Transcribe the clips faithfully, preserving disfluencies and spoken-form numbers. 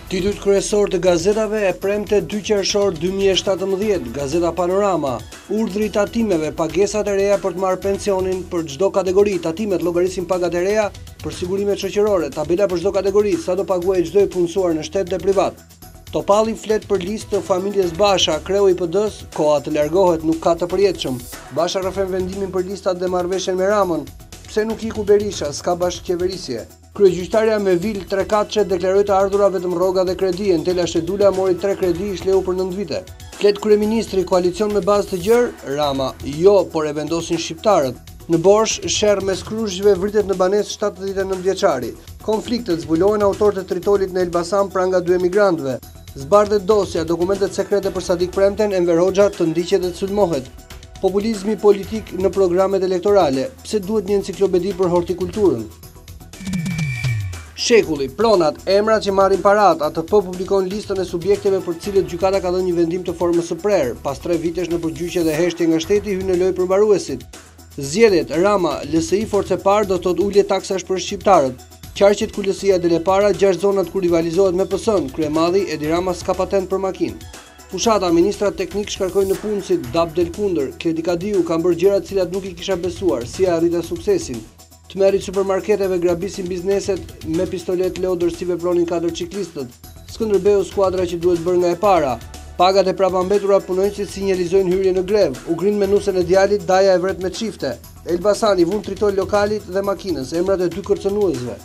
Titujt kryesor të gazetave e premte dy qershor dy mijë e shtatëmbëdhjetë, Gazeta Panorama, urdhri i tatimeve, pagesat e reja për të marrë pensionin për çdo kategori, tatimet llogarisin pagat e reja për sigurimet shoqërore, tabela për çdo kategori, sa do paguajë çdo i punësuar në shtet dhe privat. Topalli flet për listë të familjes Basha, kreu i P D-s, koha të largohet nuk ka të përjetshëm. Basha rrëfen vendimin për listat dhe marrëveshjen me Ramën. Pse nuk iku Berisha, s'ka bashkëqeverisje. Kryegjyqtarja me Vil Trekatçe deklaroi të ardhura vetëm rroga dhe kredi, Entela Shedula mori tre kredi ish leu për nëntë vite. Flet kryeministri koalicion me bazë të gjerë, Rama, jo, por e vendosin shqiptarët. Në Borsh, sherr mes kryshëve vritet në banesë shtatëdhjetë e nëntë vjeçari. Konfliktet zbulohen autorët e tritolit në Elbasan pranga dy emigrantëve. Zbardhet dosja, dokumentet sekrete për Sadik Premten, Enver Hoxha të ndiqet dhe të sulmohet. Populizmi politik në programet elektorale. Pse duhet një enciklopedi për hortikulturën? Shekulli, pronat, emrat që marrin parat, A T P publikon listën e subjekteve për cilët gjykata ka dhënë një vendim të formës së prerë. Pas tre vitesh në përgjyqje dhe heshtje nga shteti hyn në lojë përmbaruesit. Zgjedhjet, Rama, L S I forcë parë do të thotë ulje taksash për shqiptarët. Qarqet ku L S I-ja dele para, gjashtë zonat ku rivalizohet me P S-n, kryemadhi Edi Rama s'ka patent për makinë. Fushata, ministrat teknik shkarkojnë në punë si dap del kundër, Kedi Kadiu kanë bërë gjëra të cilat nuk i kisha besuar, si e arrita suksesin. Tmerrit supermarketeve grabisin bizneset me pistolet lodër si vepronin katër ciklistët. Skënderbeu skuadra që duhet bërë nga e para. Pagat e prapambetura punonjësit sinjalizojnë hyrje në grev. U grin menusën e djalit, Daja e vret me çifte. Elbasani vun tritoj lokalit dhe makinës, emrat e dy kërcënuesve.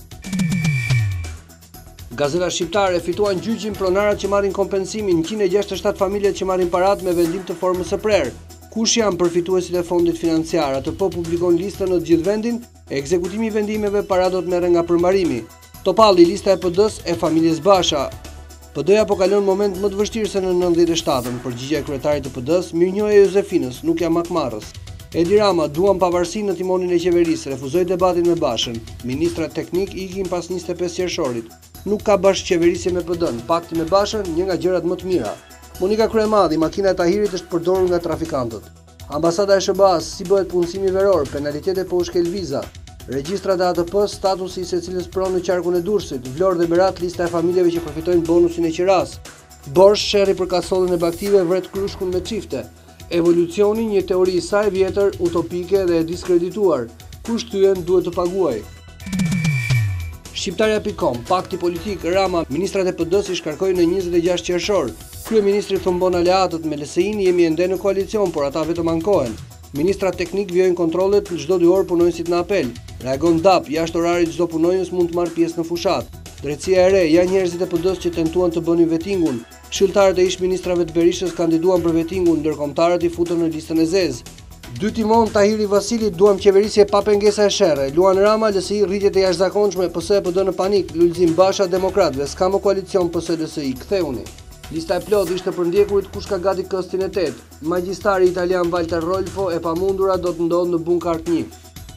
Gazeta Shqiptare fituan gjyqin pronarat që marrin kompensimin, njëqind e gjashtëdhjetë e shtatë familjet që marrin parat me vendim të formës së prerë. Kush janë përfituesit e fondit financiar? A T P publikon listën në të gjithë vendin, ekzekutimi i vendimeve para do të merren nga përmbarimi. Topalli, lista e P D-s e familjes Basha. P D-ja po kalon moment më të vështirë se në nëntëdhjetë e shtatën, përgjigjja e kryetarit të P D-s, mirënjohje Jozefinës, nuk jam akmarrës. Edi Rama, duam pavarësinë në timonin e qeverisë, refuzoi debatin me Bashën. Ministrat teknik ikin pas njëzet e pesë qershorit. Nuk ka bashkëqeverisje me P D-n, pakti me Bashën, një nga gjërat më të mira. Monika Kryemadhi, makina e Tahirit është përdorur nga trafikantët. Ambasada e S B A-s, si bëhet punësimi veror, penalitete po u shkel viza. Regjistrat e A T P, statusi i secilës pronë në qarkun e Durrësit, Vlorë dhe Berat, lista e familjeve që përfitojnë bonusin e qiras. Borsh, sherri për kasollën e baktive vret kryshkun me çifte. Evolucioni, një teori i saj vjetër, utopike dhe e diskredituar. Kush thyen duhet të paguajë. Shqiptarja punkt com, pakti politik, Rama, ministrat e P D-s i shkarkojnë në njëzet e gjashtë qershor. Kryeministri thumbon aleatët me L S I-n, jemi ende në koalicion, por ata vetëm ankohen. Ministrat teknik vjojnë kontrollet, çdo dy orë punonjësit në apel. Reagon D A P, jashtë orarit çdo punonjës mund të marrë pjesë në fushat. Drejtësia e re, janë njerëzit e P D-s që tentuan të bënin vetingun. Këshilltarët e ish ministrave të Berishës kandiduan për vetingun, ndërkombëtarët i futën në listën e zezë. Dy timon Tahiri Vasilit, duam qeverisje pa pengesa e sherre. Luan Rama, L S I rritjet e jashtëzakonshme, P S e P D në panik, Lulzim Basha demokratëve, s'ka më koalicion P S L S I, ktheuni. Lista e plot ishte për ndjekurit kush ka gati këstin e tetë. Magjistari italian Walter Rolfo e pamundura do të ndodhë në bunkart një.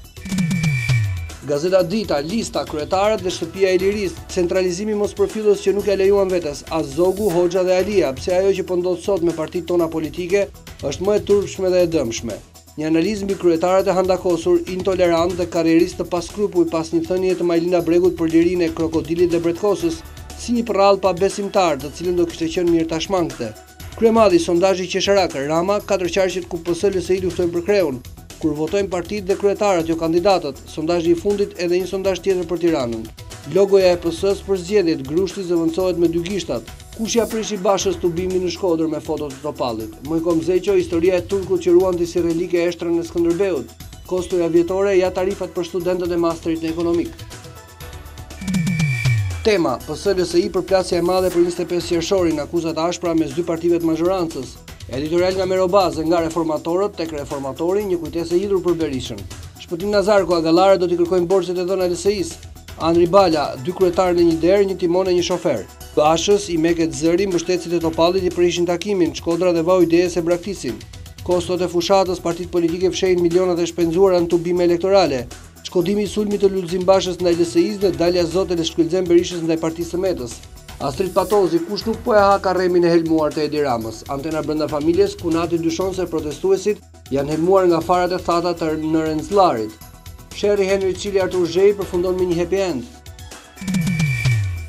Gazeta Dita, lista, kryetarët dhe shtëpia e lirisë, centralizimi mos përfillës që nuk e lejuan vetes, as Zogu, Hoxha dhe Alia, pse ajo që po ndodh sot me partitë tona politike është më e turpshme dhe e dëmshme. Një analizë mbi kryetarët e handakosur, intolerant dhe karrierist të paskrupuj pas një thënie të Majlina Bregut për lirinë e krokodilit dhe bretkosës, si një përrall pa besimtar, të cilën do kishte qenë mirë ta shmangte. Kryemadhi, sondazhi qesharak, Rama, katër qarqet ku P S L S I luftojnë për kreun. Kur votojnë partitë dhe kryetarët, jo kandidatët, sondazhi i fundit edhe një sondazh tjetër për Tiranën. Logoja e P S-s për zgjedhjet, Grushti zëvendësohet me dy gishtat. Kush ja prishi Bashës tubimin në Shkodër me fotot të Topallit? Mojkom Zeqo, historia e turkut që ruanti si relike e shtrën e Skënderbeut. Kostoja vjetore, ja tarifat për studentët e masterit në ekonomik. Tema, P S L S I përplasja e madhe për njëzet e pesë qershorin, akuzat ashpra mes dy partive të mazhorancës. Editorial nga Merobaze, nga reformatorët tek reformatori, një kujtesë e hidhur për Berishën. Shpëtim Nazarko, Agallare do t'i kërkojnë borxhet e dhëna L S I-s. Andri Bala, dy kryetarë në një derë, një timon e një shofer. Bashës, i Meket Zëri, mbështetësit e Topallit i prishin takimin, Shkodra dhe vau ideje se braktisin. Kostot e fushatës, partitë politike fshehin milionat e shpenzuara në tubime elektorale. Shkodimi i sulmit të Lulzim Bashës ndaj L S I-s dhe dalja zote e Shkëlqen Berishës ndaj partisë së Metës. Astrid Patozi, kush nuk po e ha karremin e helmuar të Edi Ramës. Antena brenda familjes, Kunati dyshon se protestuesit janë helmuar nga farat e thata të në Renzllarit. Sherri Henry Çili Artur Zhej përfundon me një happy end.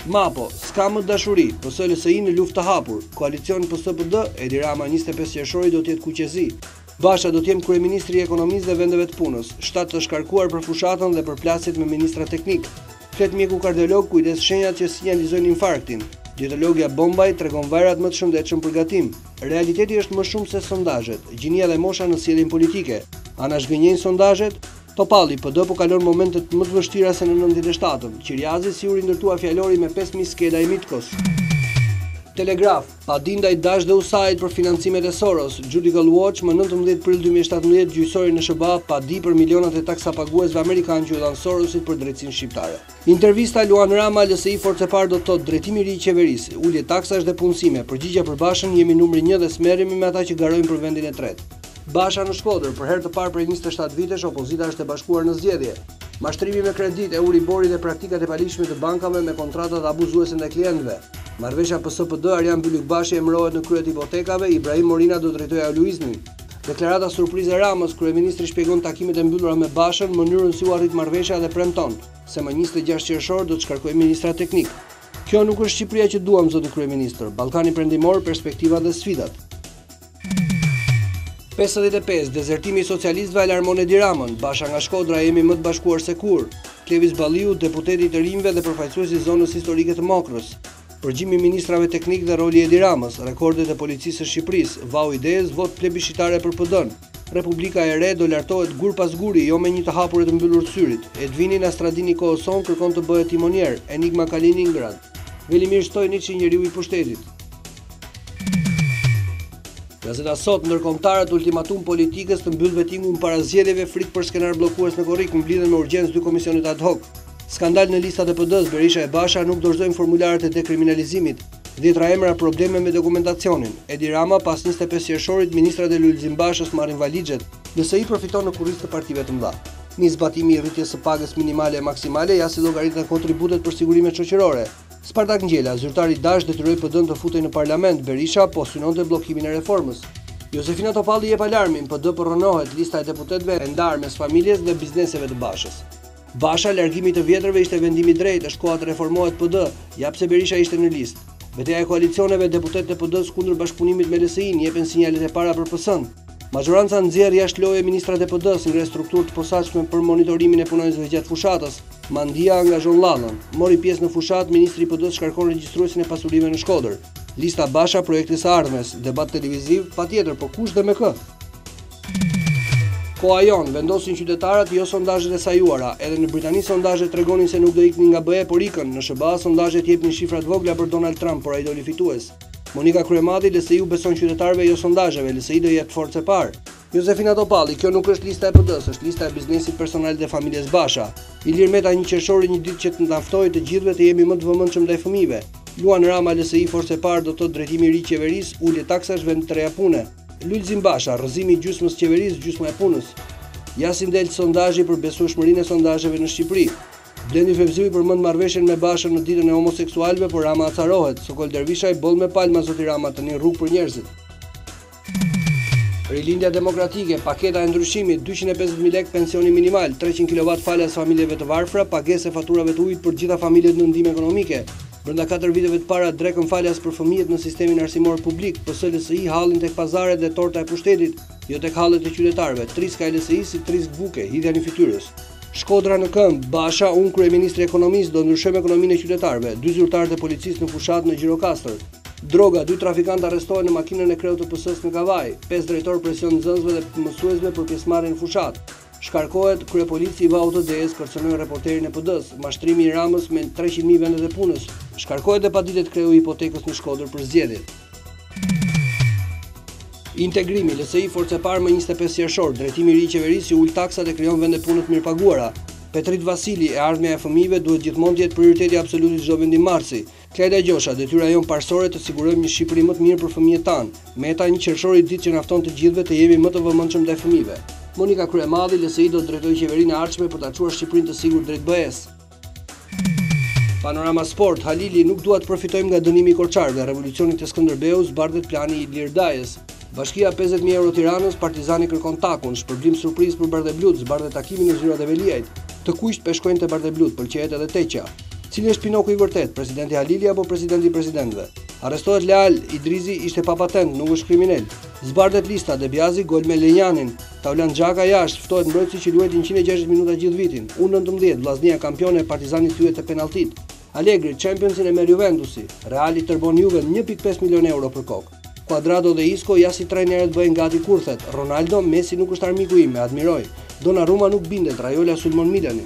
Mapo, s'ka më dashuri, P S L S I në luftë të hapur, koalicioni P S P D, Edi Rama njëzet e pesë qershori do të jetë kuqezi. Basha do të jetë kryeministri i ekonomisë dhe vendeve të punës, shtatë të shkarkuar për fushatën dhe për plasjet me ministra teknik. Flet mjeku kardiolog kujdes shenjat që sinjalizojnë infarktin. Dietologja Bombaj tregon vajrat më të shëndetshëm për gatim. Realiteti është më shumë se sondazhet, gjinia dhe mosha në sjelljen politike. Ana zhgënjejnë sondazhet. Topalli P D po kalon momentet më të vështira se në nëntëdhjetë e shtatën. Qiriazi si u rindërtua fjalori me pesë mijë skeda e Mitkos. Telegraf, padi ndaj Dash dhe U S A I-t për financimet e Soros. Judicial Watch më nëntëmbëdhjetë prill dy mijë e shtatëmbëdhjetë gjyqësori në S B A padi për milionat e taksapaguesve amerikanë që u dhan Sorosit për drejtsinë shqiptare. Intervista Luan Rama L S I Force Par do të thotë drejtimi i ri i qeverisë, ulje taksash dhe punësime, përgjigje për Bashën, jemi numri një dhe smerremi me ata që garojnë për vendin e tretë. Basha në Shkodër, për herë të parë prej njëzet e shtatë vitesh, opozita është e bashkuar në zgjedhje. Mashtrimi me kredit, Euribori dhe praktikat e palishme të bankave me kontratat abuzuese ndaj klientëve. Marrëveshja P S P D Arjan Byllykbashi emërohet në krye të hipotekave, Ibrahim Morina do drejtojë auluizmin. Deklarata surprize Ramës, kryeministri shpjegon takimet e mbyllura me Bashën, mënyrën si u arrit marrëveshja dhe premton se më njëzet e gjashtë qershor do të shkarkojë ministra teknik. Kjo nuk është Shqipëria që duam, zoti kryeministër. Ballkani Perëndimor, perspektiva dhe sfidat. pesëdhjetë e pesë Dezertimi i socialistëve alarmon Edi Ramën. Basha nga Shkodra, jemi më të bashkuar se kur. Klevis Balliu, deputeti i të rinjve dhe përfaqësuesi i zonës historike të Mokrës. Përgjimi i ministrave teknik dhe roli i Edi Ramës, rekordet e policisë së Shqipërisë, vau idez, vot plebiscitare për P D-n. Republika e re do lartohet gur pas guri, jo me një të hapur e të mbyllur të syrit. Edvini Nastradini Kooson kërkon të bëhet timonier, Enigma Kaliningrad. Velimir Stojnici, njeriu i pushtetit. Gazeta Sot, ndërkombëtarët ultimatum politikës të mbyll vettingun para zgjedhjeve, frikë për skenar bllokues në korrik, mblidhen me urgjencë dy komisionet ad hoc. Skandal në listat e P D-s, Berisha e Basha nuk dorëzojnë formularet e dekriminalizimit. Dhjetra emra probleme me dokumentacionin. Edi Rama pas njëzet e pesë qershorit, ministrat e Lulzim Bashës marrin valixhet. L S I përfiton në kurriz të partive të mëdha. Një zbatimi i rritjes së pagës minimale e maksimale, ja si llogaritën kontributet për sigurimet shoqërore. Spartak Ngjela, zyrtari Dash, detyroi P D-n të futej në parlament. Berisha po synonte bllokimin e reformës. Josefina Topalli jep alarmin, P D po rronohet, lista e deputetëve e ndarë mes familjes dhe bizneseve të Bashës. Basha, largimi të vjetrëve ishte vendimi i drejtë, është koha të reformohet P D, ja pse Berisha ishte në listë. Betejë e koalicioneve, deputetët e P D-s kundër bashkëpunimit me L S I-n jepen sinjalet e para për P S-n. Majoranca nxjerr jashtë loje ministrat e P D-s, ngre strukturë të posaçme për monitorimin e punonjësve gjatë fushatës. Mandia angazhon Llallën. Mori pjesë në fushat, ministri i P D-s shkarkon regjistruesin e pasurive në Shkodër. Lista Basha, projekti së ardhmes, debat televiziv, patjetër, po kush dhe me kë? Koha jon, vendosin qytetarët, jo sondazhet e sajuara. Edhe në Britani sondazhet tregonin se nuk do iknin nga B E, por ikën. Në S B A sondazhet jepnin shifra të vogla për Donald Trump, por ai doli fitues. Monika Kryemati, L S I-u beson qytetarëve jo sondazheve, L S I do jetë forcë e parë. Josefina Topalli, kjo nuk është lista e P D-s, është lista e biznesit personal dhe familjes Basha. Ilir Meta një qershori një ditë që të ndaftojë të gjithëve të jemi më të vëmendshëm ndaj fëmijëve. Luan Rama, L S I forcë e parë do të thotë drejtimi i ri i qeverisë, ulje taksash, vend të reja pune. Lulzim Basha, rrëzimi i gjysmës qeverisë, gjysma e punës. Jasim del sondazhi për besueshmërinë e sondazheve në Shqipëri. Blendi Fevziu përmend marrëveshjen me Bashën në ditën e homoseksualëve, por Rama acarohet. Sokol Dervishaj, boll me palma zoti Rama tani rrugë për njerëzit. Rilindja demokratike, paketa e ndryshimit, dyqind e pesëdhjetë mijë lekë pensioni minimal, treqind kilowatt falas familjeve të varfra, pagesë e faturave të ujit për gjitha familjet në ndihmë ekonomike. Brenda katër viteve të para drekën falas për fëmijët në sistemin arsimor publik, P S L S I hallin tek pazaret dhe torta e pushtetit, jo tek hallet e qytetarëve. Triska L S I si trisk buke, hidhja në fytyrës. Shkodra në këmbë, Basha, unë kryeministri i ekonomisë do ndryshojmë ekonominë e qytetarëve. Dy zyrtarë të policisë në fushat në Gjirokastër. Droga, dy trafikantë arrestohen në makinën e kreut të P S-s në Kavaj. Pesë drejtor presion nxënësve dhe mësuesve për pjesëmarrjen në fushat. Shkarkohet kryepolici i V A U T D-s, kërcënoi reporterin e P D-s. Mashtrimi i Ramës me treqind mijë vendet e punës. Shkarkohet dhe paditet kreu i hipotekës në Shkodër për zgjedhjet. Integrimi, L S I forcë e parë më njëzet e pesë qershor, drejtimi i ri i qeverisë ul taksat e krijon vende punë të mirëpaguara. Petrit Vasili, e ardhmja e fëmijëve duhet gjithmonë të jetë prioriteti absolut i çdo vendimmarrësi. Klajda Gjosha, detyra jon parsorë të sigurojmë një Shqipëri më të mirë për fëmijët tanë. Meta një qershori ditë që nafton të gjithëve të jemi më të vëmendshëm ndaj fëmijëve. Monika Kryemati, L S I do të drejtojë qeverinë e ardhshme për ta çuar Shqipërinë të sigurt drejt B E-s. Panorama Sport, Halili nuk dua të përfitojmë nga dënimi i Korçarëve, revolucionit të Skënderbeut zbardhet plani i Ilir Dajës. Bashkia pesëdhjetë mijë euro Tiranës, Partizani kërkon takun, shpërblim surprizë për Bardheblut, zbardhet takimin në zyrat e Veliajt. Të kuqt peshkojnë te Bardheblut, pëlqejet edhe Teqja. Cili është Pinoku i vërtet, presidenti Halili apo presidenti i presidentëve? Arrestohet Leal, Idrizi ishte pa patent, nuk është kriminal. Zbardet lista, Debiazi gol me Lenjanin. Taulan Xhaka jashtë, ftohet mbrojtësi që luajti njëqind e gjashtëdhjetë minuta gjithë vitin. U nëntëmbëdhjetë, Vllaznia kampione e Partizani thyet te penalltit. Allegri, Championsin e merr Juventusi. Reali tërbon Juve një pikë pesë milionë euro për kokë. Cuadrado dhe Isco ja si trajnerët bëjnë gati kurthet. Ronaldo, Messi nuk është armiku im, e admiroj. Donnarumma nuk bindet, Raiola sulmon Milanin.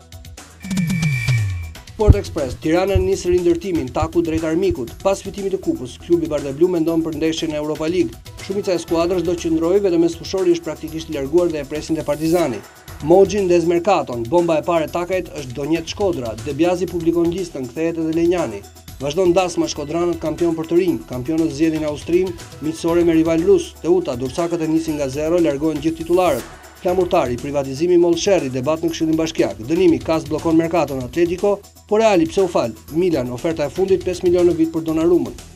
Sport Express, Tirana nis rindërtimin, taku drejt armikut. Pas fitimit të kupës, klubi Bardeblu mendon për ndeshjen e Europa League. Shumica e skuadrës do qëndrojë, vetëm Sfushori është praktikisht i larguar dhe e presin te Partizani. Moxhi ndez Mercaton, bomba e parë e Takajt është Donjet Shkodra. Debiazi publikon listën, kthehet edhe Lenjani. Vazhdon dasma shkodranët kampion për të rinj, kampionët zgjedhin Austrin, miqësore me rival rus. Teuta, Dursakët e nisin nga zero, largohen gjithë titularët. Flamurtari, privatizimi Mollsherri, debat në Këshillin Bashkiak, dënimi Kas bllokon Mercaton Atletico, por Reali pse u fal? Milan, oferta e fundit pesë milionë në vit për Donnarummën.